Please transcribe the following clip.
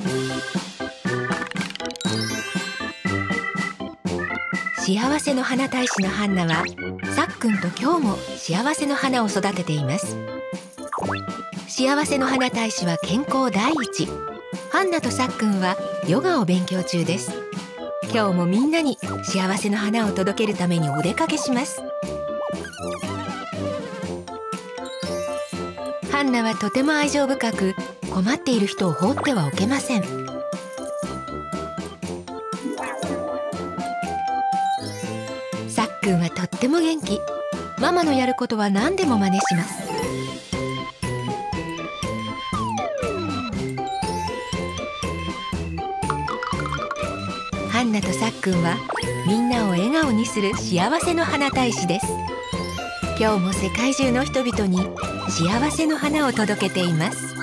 幸せの花大使のハンナはさっくんと今日も幸せの花を育てています。幸せの花大使は健康第一。ハンナとさっくんはヨガを勉強中です。今日もみんなに幸せの花を届けるためにお出かけします。ハンナはとても愛情深く、困っている人を放ってはおけません。さっくんはとっても元気。ママのやることは何でも真似します。ハンナとさっくんはみんなを笑顔にする幸せの花大使です。今日も世界中の人々に幸せの花を届けています。